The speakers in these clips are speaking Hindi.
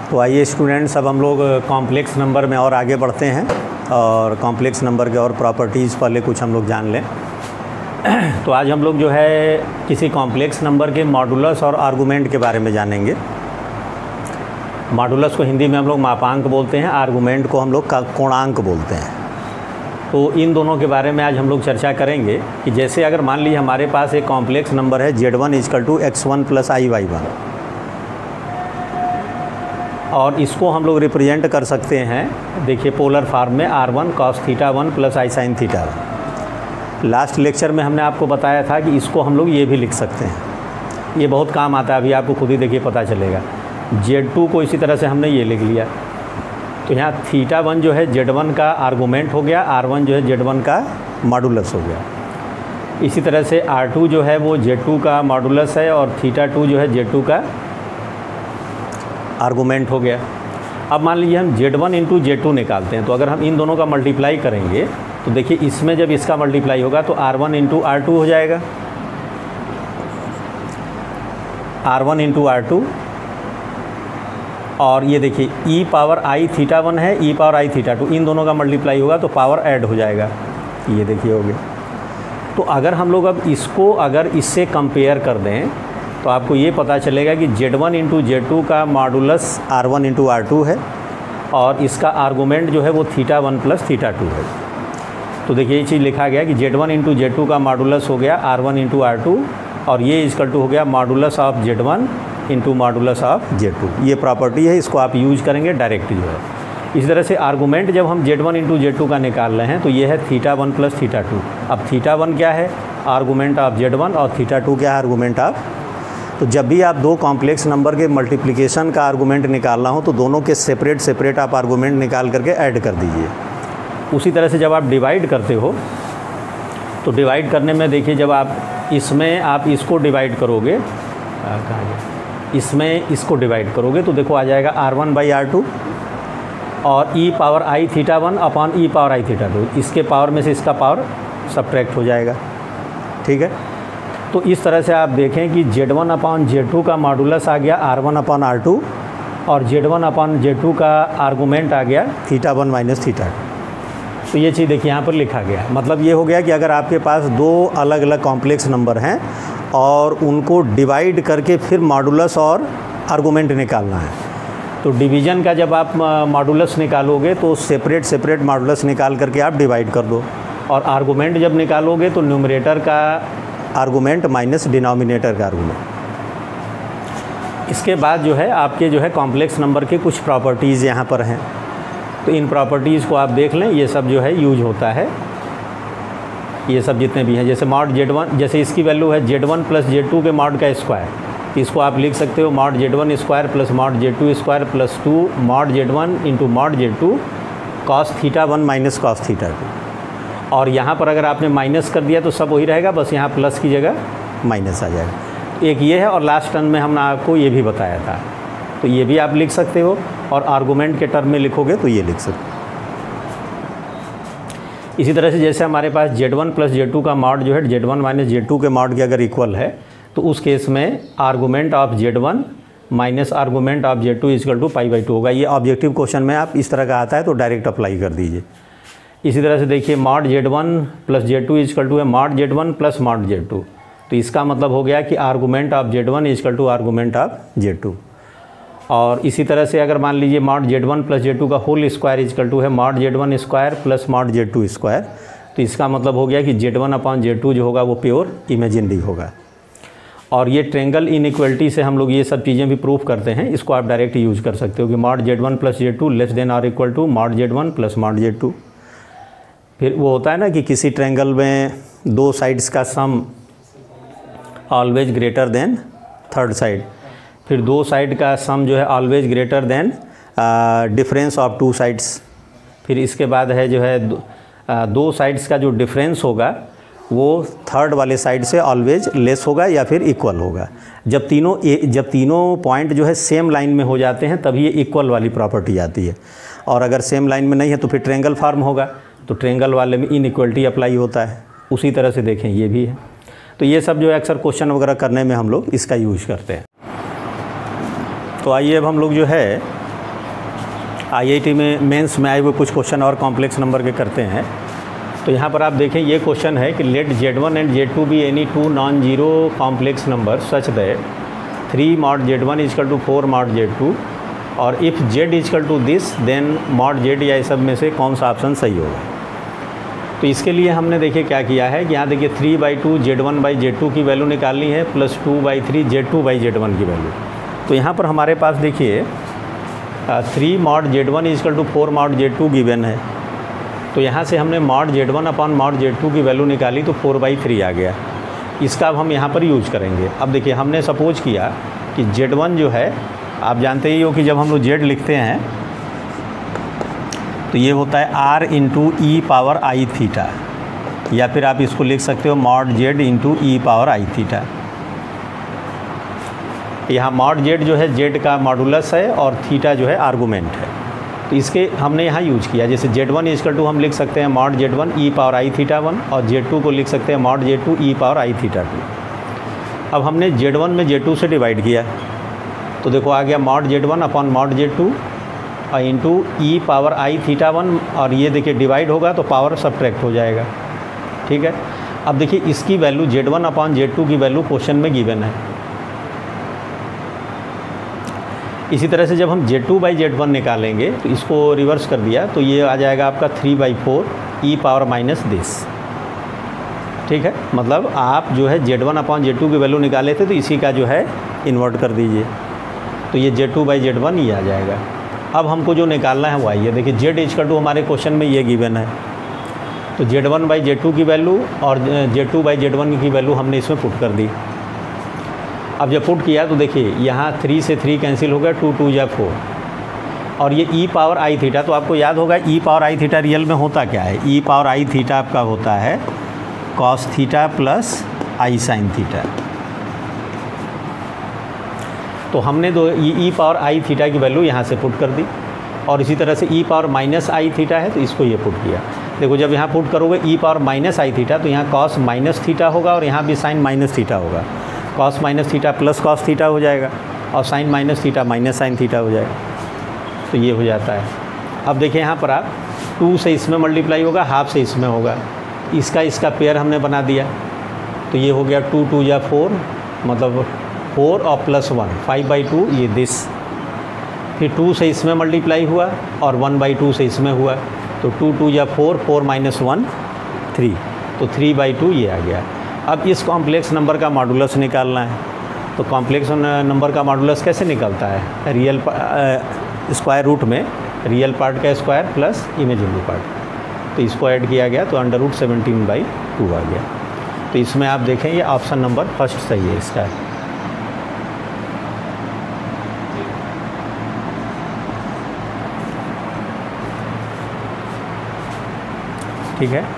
तो आइए स्टूडेंट्स, अब हम लोग कॉम्प्लेक्स नंबर में और आगे बढ़ते हैं और कॉम्प्लेक्स नंबर के और प्रॉपर्टीज़ पहले कुछ हम लोग जान लें। तो आज हम लोग जो है किसी कॉम्प्लेक्स नंबर के मॉडुलस और आर्गुमेंट के बारे में जानेंगे। मॉडुलस को हिंदी में हम लोग मापांक बोलते हैं, आर्गुमेंट को हम लोग कोणांक बोलते हैं। तो इन दोनों के बारे में आज हम लोग चर्चा करेंगे कि जैसे अगर मान लीजिए हमारे पास एक कॉम्प्लेक्स नंबर है Z1 = x1 + iy1 और इसको हम लोग रिप्रेजेंट कर सकते हैं, देखिए पोलर फॉर्म में r1 cos θ1 + i sin θ1। Last lecture में हमने आपको बताया था कि इसको हम लोग ये भी लिख सकते हैं, ये बहुत काम आता है, अभी आपको खुद ही देखिए पता चलेगा। Z2 को इसी तरह से हमने ये लिख लिया, तो यहाँ θ1 जो है Z1 का आर्गूमेंट हो गया, r1 जो है Z1 का मॉडुलस हो गया। इसी तरह से r2 जो है वो Z2 का मॉडुलस है और θ2 जो है Z2 का आर्गूमेंट हो गया। अब मान लीजिए हम Z1 × Z2 निकालते हैं, तो अगर हम इन दोनों का मल्टीप्लाई करेंगे तो देखिए इसमें जब इसका मल्टीप्लाई होगा तो r1 × r2 हो जाएगा, r1 × r2। और ये देखिए e⁻i θ1 है, e⁻i θ2, इन दोनों का मल्टीप्लाई होगा तो पावर ऐड हो जाएगा, ये देखिए हो गया। तो अगर हम लोग अब इसको अगर इससे कंपेयर कर दें तो आपको ये पता चलेगा कि Z1 × Z2 का मॉडुलस r1 × r2 है और इसका आर्गूमेंट जो है वो θ1 + θ2 है। तो देखिए ये चीज़ लिखा गया कि Z1 × Z2 का मॉडुलस हो गया r1 × r2 और ये इक्वल टू हो गया modulus of Z1 × modulus of Z2। ये प्रॉपर्टी है, इसको आप यूज करेंगे डायरेक्ट जो है। इसी तरह से आर्गूमेंट जब हम Z1 × Z2 का निकाल रहे हैं तो ये है θ1 + θ2। अब θ1 क्या है? आर्गूमेंट ऑफ Z1 और θ2 क्या है? Argument of. तो जब भी आप दो कॉम्प्लेक्स नंबर के मल्टीप्लिकेशन का आर्गूमेंट निकालना हो तो दोनों के सेपरेट आप आर्गूमेंट निकाल करके ऐड कर दीजिए। उसी तरह से जब आप डिवाइड करते हो तो डिवाइड करने में देखिए जब आप इसको डिवाइड करोगे, इसमें इसको डिवाइड करोगे तो देखो आ जाएगा r1/r2 और e⁻i θ1 / e⁻i θ2, इसके पावर में से इसका पावर सब्ट्रैक्ट हो जाएगा, ठीक है। तो इस तरह से आप देखें कि Z1/Z2 का मॉडुलस आ गया r1/r2 और Z1/Z2 का आर्गूमेंट आ गया θ1 - θ2। तो ये चीज़ देखिए यहाँ पर लिखा गया है। मतलब ये हो गया कि अगर आपके पास दो अलग अलग कॉम्प्लेक्स नंबर हैं और उनको डिवाइड करके फिर मॉडुलस और आर्गूमेंट निकालना है, तो डिवीज़न का जब आप मॉडुलस निकालोगे तो सेपरेट मॉडुलस निकाल करके आप डिवाइड कर दो और आर्गूमेंट जब निकालोगे तो न्यूमरेटर का आर्गूमेंट माइनस डिनोमिनेटर का आर्गूमेंट। इसके बाद जो है आपके जो है कॉम्प्लेक्स नंबर के कुछ प्रॉपर्टीज़ यहाँ पर हैं, तो इन प्रॉपर्टीज़ को आप देख लें। ये सब जो है यूज होता है, ये सब जितने भी हैं, जैसे मॉड Z1, जैसे इसकी वैल्यू है Z1 + Z2 के मॉड का स्क्वायर, तो इसको आप लिख सकते हो mod Z1 square + mod Z2 square + 2 mod Z1 × mod Z2 cos θ1 - cos θ2। और यहाँ पर अगर आपने माइनस कर दिया तो सब वही रहेगा, बस यहाँ प्लस की जगह माइनस आ जाएगा। एक ये है और लास्ट टर्म में हमने आपको ये भी बताया था, तो ये भी आप लिख सकते हो और आर्गूमेंट के टर्म में लिखोगे तो ये लिख सकते हो। इसी तरह से जैसे हमारे पास Z1 + Z2 का मॉड जो है Z1 - Z2 के मॉड के अगर इक्वल है तो उस केस में argument of Z1 minus argument of Z2 = π/2 होगा। ये ऑब्जेक्टिव क्वेश्चन में आप इस तरह का आता है तो डायरेक्ट अप्लाई कर दीजिए। इसी तरह से देखिए mod Z1 + Z2 = mod Z1 + mod Z2, तो इसका मतलब हो गया कि argument of Z1 = argument of Z2। और इसी तरह से अगर मान लीजिए मॉड Z1 + Z2 का होल स्क्वायर इक्वल है mod Z1 square + mod Z2 square, तो इसका मतलब हो गया कि Z1/Z2 जो होगा वो प्योर इमेजिनरी होगा। और ये ट्रेंगल इनइक्वलिटी से हम लोग ये सब चीज़ें भी प्रूफ करते हैं, इसको आप डायरेक्ट यूज़ कर सकते हो कि mod Z1 + Z2 less than और equal to mod Z1 + mod Z2। फिर वो होता है ना कि किसी ट्रेंगल में दो साइड्स का sum always greater than third side, फिर दो साइड का सम जो है always greater than difference of two sides. फिर इसके बाद है जो है दो साइड्स का जो डिफरेंस होगा वो थर्ड वाले साइड से ऑलवेज लेस होगा या फिर इक्वल होगा। जब तीनों पॉइंट जो है सेम लाइन में हो जाते हैं तभी ये इक्वल वाली प्रॉपर्टी आती है, और अगर सेम लाइन में नहीं है तो फिर ट्रेंगल फॉर्म होगा, तो ट्रेंगल वाले में इनइक्वलिटी अप्लाई होता है। उसी तरह से देखें ये भी है। तो ये सब जो है अक्सर क्वेश्चन वगैरह करने में हम लोग इसका यूज करते हैं। तो आइए अब हम लोग जो है आईआईटी में मेंस में आए हुए कुछ क्वेश्चन और कॉम्प्लेक्स नंबर के करते हैं। तो यहाँ पर आप देखें ये क्वेश्चन है कि let Z1 and Z2 be any two non zero complex number such that 3 mod Z1 equal to 4 mod Z2 और if Z is equal to this then mod Z या सब में से कौन सा ऑप्शन सही होगा। तो इसके लिए हमने देखिए क्या किया है कि यहाँ देखिए 3/2 Z1/Z2 की वैल्यू निकालनी है प्लस 2/3 Z2/Z1 की वैल्यू। तो यहाँ पर हमारे पास देखिए 3 mod Z1 equal to 4 mod Z2 given है। तो यहाँ से हमने mod Z1 upon mod Z2 की वैल्यू निकाली तो 4/3 आ गया। इसका अब हम यहाँ पर यूज करेंगे। अब देखिए हमने सपोज किया कि Z1 जो है आप जानते ही हो कि जब हम लोग Z लिखते हैं तो ये होता है R into e power i theta, या फिर आप इसको लिख सकते हो mod Z into e power i theta. यहाँ mod Z जो है Z का मॉडुलस है और थीटा जो है आर्गूमेंट है। तो इसके हमने यहाँ यूज किया, जैसे Z1 इजकल टू हम लिख सकते हैं mod Z1 e power i theta 1 और Z2 को लिख सकते हैं mod Z2 e power i theta 2। अब हमने Z1 में Z2 से डिवाइड किया तो देखो आ गया mod Z1 upon mod Z2 और into e power i theta 1 और ये देखिए डिवाइड होगा तो पावर सब्ट्रैक्ट हो जाएगा। ठीक है, अब देखिए इसकी वैल्यू Z1 अपॉन Z2 की वैल्यू क्वेश्चन में गिवन है। इसी तरह से जब हम Z2/Z1 निकालेंगे तो इसको रिवर्स कर दिया तो ये आ जाएगा आपका 3/4 ई पावर माइनस दिस। ठीक है, मतलब आप जो है Z1 अपॉन Z2 की वैल्यू निकाले थे तो इसी का जो है इन्वर्ट कर दीजिए तो ये Z2/Z1 ये आ जाएगा। अब हमको जो निकालना है वो आइए देखिए Z इजकल टू हमारे क्वेश्चन में ये गिवन है तो Z1/Z2 की वैल्यू और Z2/Z1 की वैल्यू हमने इसमें पुट कर दी। अब जब पुट किया तो देखिए यहाँ 3 से 3 कैंसिल हो गया, 2 2 या 4 और ये ई पावर आई थीटा। तो आपको याद होगा e power i theta real में होता क्या है। ई पावर आई थीटा आपका होता है cos theta plus i sine theta. तो हमने दो ई पावर आई थीटा की वैल्यू यहाँ से पुट कर दी और इसी तरह से e power minus i theta है तो इसको ये पुट किया। देखो जब यहाँ पुट करोगे e power minus i theta तो यहाँ कॉस माइनस थीटा होगा और यहाँ भी साइन माइनस थीटा होगा। Cos minus theta plus cos theta हो जाएगा और sine minus theta minus sine theta हो जाएगा। तो ये हो जाता है। अब देखिए यहाँ पर आप 2 से इसमें मल्टीप्लाई होगा, हाफ से इसमें होगा, इसका पेयर हमने बना दिया तो ये हो गया 2 2 या 4 मतलब 4 और प्लस 1 5/2 ये दिस। फिर 2 से इसमें मल्टीप्लाई हुआ और 1/2 से इसमें हुआ तो 2 2 या 4 4 माइनस 1 3 तो 3/2 ये आ गया। अब इस कॉम्प्लेक्स नंबर का मॉडुलस निकालना है तो कॉम्प्लेक्स नंबर का मॉडुलस कैसे निकलता है, रियल स्क्वायर रूट में रियल पार्ट का स्क्वायर प्लस इमेजिनरी पार्ट। तो इसको ऐड किया गया तो √17/2 आ गया। तो इसमें आप देखें ये ऑप्शन नंबर फर्स्ट सही है इसका। ठीक है,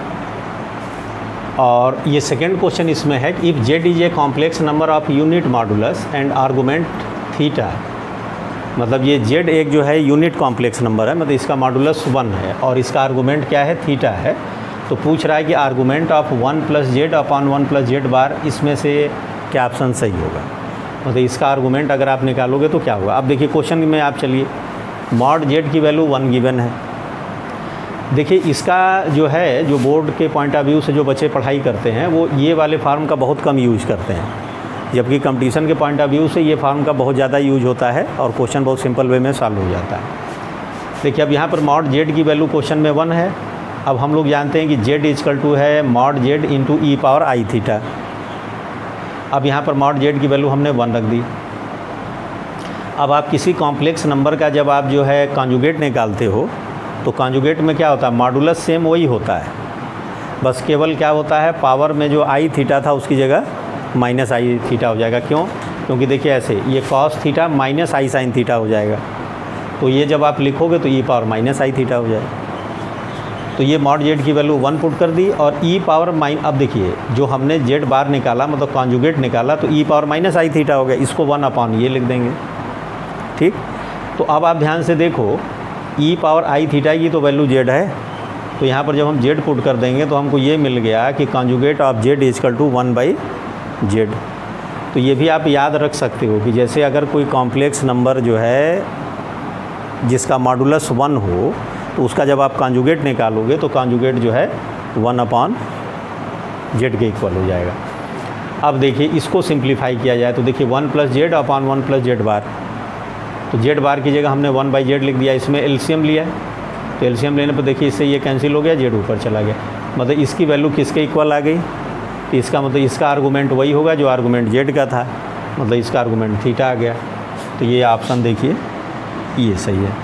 और ये सेकेंड क्वेश्चन इसमें है कि if Z is a complex number of unit modulus and argument theta, मतलब ये Z एक जो है यूनिट कॉम्प्लेक्स नंबर है, मतलब इसका मॉडुलस 1 है और इसका आर्गूमेंट क्या है, थीटा है। तो पूछ रहा है कि argument of 1 + Z upon 1 + Z bar इसमें से क्या ऑप्शन सही होगा, मतलब इसका आर्गूमेंट अगर आप निकालोगे तो क्या होगा। अब देखिए क्वेश्चन में आप चलिए mod Z की वैल्यू 1 गिवन है। देखिए इसका जो है जो बोर्ड के पॉइंट ऑफ व्यू से जो बच्चे पढ़ाई करते हैं वो ये वाले फार्म का बहुत कम यूज करते हैं, जबकि कंपटीशन के पॉइंट ऑफ व्यू से ये फार्म का बहुत ज़्यादा यूज होता है और क्वेश्चन बहुत सिंपल वे में सॉल्व हो जाता है। देखिए अब यहाँ पर mod Z की वैल्यू क्वेश्चन में 1 है। अब हम लोग जानते हैं कि Z इजकल टू है mod Z into e power i theta. अब यहाँ पर mod Z की वैल्यू हमने 1 रख दी। अब आप किसी कॉम्प्लेक्स नंबर का जब आप जो है कॉन्जुगेट निकालते हो तो कॉन्जुगेट में क्या होता है, मॉडुलस सेम वही होता है, बस केवल क्या होता है पावर में जो आई थीटा था उसकी जगह माइनस आई थीटा हो जाएगा। क्यों, क्योंकि देखिए ऐसे ये cos theta minus i sine theta हो जाएगा तो ये जब आप लिखोगे तो e power minus i theta हो जाएगा। तो ये mod Z की वैल्यू 1 पुट कर दी और ई पावर माइन, अब देखिए जो हमने Z बार निकाला मतलब कॉन्जुगेट निकाला तो e power minus i theta हो गया, इसको 1 अपॉन ये लिख देंगे। ठीक, तो अब आप ध्यान से देखो ई पावर आई थीटा की तो वैल्यू Z है तो यहाँ पर जब हम Z पुट कर देंगे तो हमको ये मिल गया कि conjugate of Z is equal to 1/Z। तो ये भी आप याद रख सकते हो कि जैसे अगर कोई कॉम्प्लेक्स नंबर जो है जिसका मॉडुलस 1 हो तो उसका जब आप कॉन्जुगेट निकालोगे तो कॉन्जुगेट जो है 1/z के इक्वल हो जाएगा। अब देखिए इसको सिंप्लीफाई किया जाए तो देखिए 1+z/1+z बार, तो z बार की जगह हमने 1/z लिख दिया, इसमें एलसीएम लिया है तो एलसीएम लेने पर देखिए इससे ये कैंसिल हो गया, z ऊपर चला गया, मतलब इसकी वैल्यू किसके इक्वल आ गई, तो इसका मतलब इसका आर्गूमेंट वही होगा जो आर्गूमेंट z का था, मतलब इसका आर्गूमेंट थीटा आ गया। तो ये ऑप्शन देखिए ये सही है।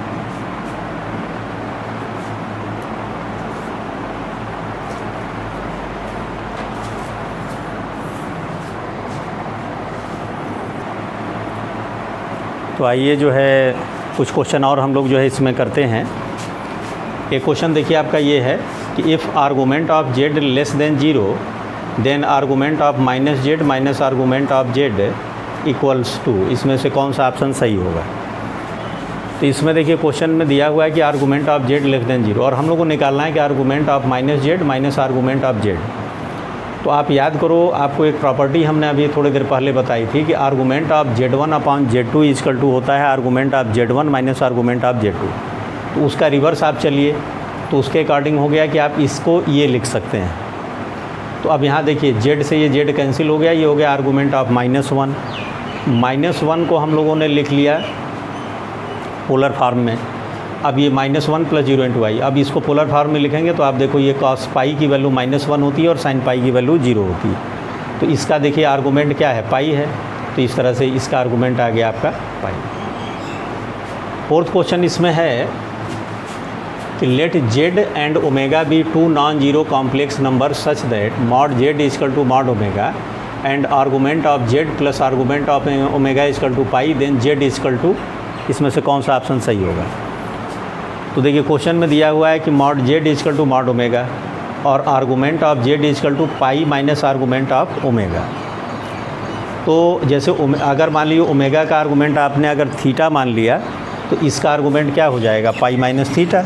तो आइए जो है कुछ क्वेश्चन और हम लोग जो है इसमें करते हैं। एक क्वेश्चन देखिए आपका ये है कि if argument of z less than 0 then argument of -z minus argument of z equals to, इसमें से कौन सा ऑप्शन सही होगा। तो इसमें देखिए क्वेश्चन में दिया हुआ है कि argument of z less than 0 और हम लोग को निकालना है कि argument of -z minus argument of z। तो आप याद करो, आपको एक प्रॉपर्टी हमने अभी थोड़ी देर पहले बताई थी कि argument of z1/z2 equal to होता है argument of z1 minus argument of z2। तो उसका रिवर्स आप चलिए तो उसके अकॉर्डिंग हो गया कि आप इसको ये लिख सकते हैं। तो अब यहाँ देखिए z से ये z कैंसिल हो गया, ये हो गया आर्गूमेंट ऑफ -1। -1 को हम लोगों ने लिख लिया पोलर फॉर्म में। अब ये -1 + 0 × y, अब इसको पोलर फॉर्म में लिखेंगे तो आप देखो ये cos पाई की वैल्यू -1 होती है और sin पाई की वैल्यू 0 होती है। तो इसका देखिए आर्गूमेंट क्या है, पाई है, तो इस तरह से इसका आर्गूमेंट आ गया आपका पाई। फोर्थ क्वेश्चन इसमें है कि let z and omega be 2 non zero complex number such that mod z = mod omega and argument of z plus argument of omega = pi, then z = इसमें से कौन सा ऑप्शन सही होगा। तो देखिए क्वेश्चन में दिया हुआ है कि mod z = mod ओमेगा और argument of z = pi minus argument of omega. तो जैसे अगर मान लीजिए ओमेगा का आर्गूमेंट आपने अगर थीटा मान लिया तो इसका आर्गूमेंट क्या हो जाएगा, पाई माइनस थीटा।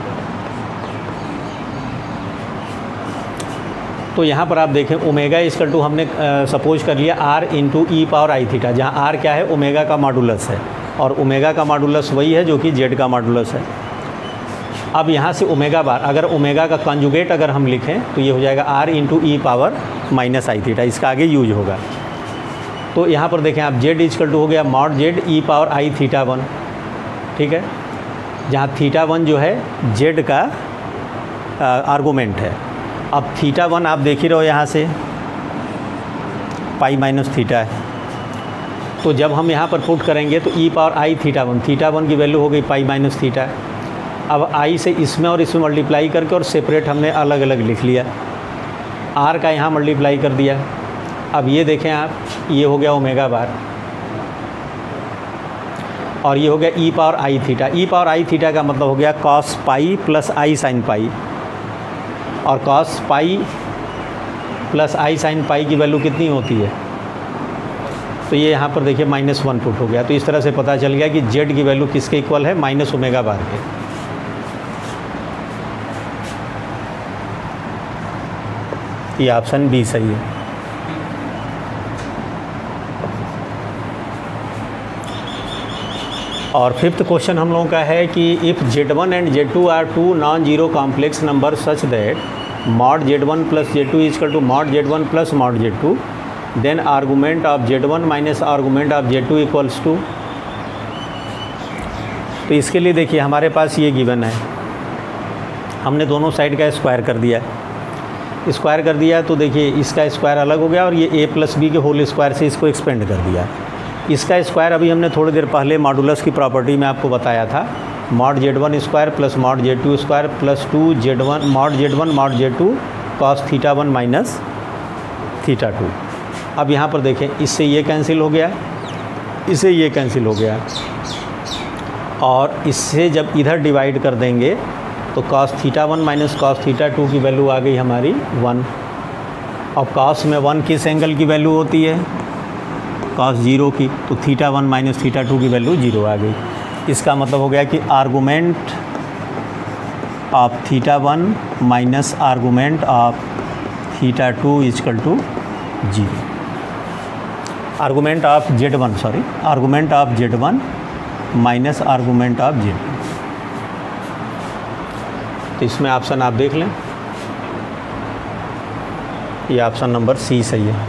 तो यहाँ पर आप देखें ओमेगा = हमने सपोज कर लिया r × e⁻i⁻, जहाँ r क्या है, ओमेगा का मॉडुलस है और ओमेगा का मॉडुलस वही है जो कि z का मॉडुलस है। अब यहाँ से ओमेगा बार, अगर ओमेगा का कॉन्जुगेट अगर हम लिखें तो ये हो जाएगा r × e⁻i⁻, इसका आगे यूज होगा। तो यहाँ पर देखें आप z = हो गया mod z e⁻i⁻1, ठीक है, जहाँ θ1 जो है z का आर्गूमेंट है। अब θ1 आप देख ही रहो यहाँ से पाई माइनस थीटा है, तो जब हम यहाँ पर पुट करेंगे तो e⁻i⁻1 की वैल्यू हो गई पाई माइनस थीटा। अब i से इसमें और इसमें मल्टीप्लाई करके और सेपरेट हमने अलग अलग लिख लिया, r का यहाँ मल्टीप्लाई कर दिया। अब ये देखें आप, ये हो गया ओमेगा बार और ये हो गया e⁻i⁻, का मतलब हो गया cos pi plus i sin pi, और cos pi plus i sin pi की वैल्यू कितनी होती है, तो ये यहाँ पर देखिए -1 पुट हो गया। तो इस तरह से पता चल गया कि z की वैल्यू किसके इक्वल है, माइनस ओमेगा बार के। ये ऑप्शन बी सही है। और फिफ्थ क्वेश्चन हम लोगों का है कि if z1 and z2 are 2 non zero complex number such that mod z1 + z2 = mod z1 + mod z2, then argument of z1 minus argument of z2 equals to. तो इसके लिए देखिए हमारे पास ये गिवन है, हमने दोनों साइड का स्क्वायर कर दिया, तो देखिए इसका स्क्वायर अलग हो गया और ये a + b के होल स्क्वायर से इसको एक्सपेंड कर दिया। इसका स्क्वायर अभी हमने थोड़ी देर पहले मॉडुलस की प्रॉपर्टी में आपको बताया था, mod z1 square plus mod z2 square plus 2 z1 mod z1 mod z2 cos θ1 minus θ2। अब यहाँ पर देखें इससे ये कैंसिल हो गया, इससे ये कैंसिल हो गया, और इससे जब इधर डिवाइड कर देंगे तो cos θ1 माइनस cos θ2 की वैल्यू आ गई हमारी 1। अब cos में 1 किस एंगल की वैल्यू होती है, cos 0 की, तो θ1 माइनस θ2 की वैल्यू 0 आ गई। इसका मतलब हो गया कि argument of θ1 minus argument of θ2 = 0। Argument of z1 minus argument of z2। तो इसमें ऑप्शन आप देख लें, ये ऑप्शन नंबर सी सही है।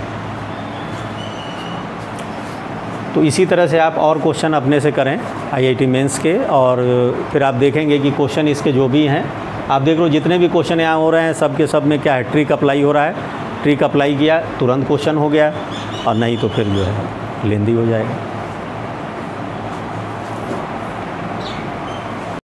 तो इसी तरह से आप और क्वेश्चन अपने से करें आईआईटी मेंस के, और फिर आप देखेंगे कि क्वेश्चन इसके जो भी हैं, आप देख लो जितने भी क्वेश्चन यहाँ हो रहे हैं सब के सब में क्या है, ट्रिक अप्लाई हो रहा है। ट्रिक अप्लाई किया तुरंत क्वेश्चन हो गया, और नहीं तो फिर जो है लेंदी हो जाएगा।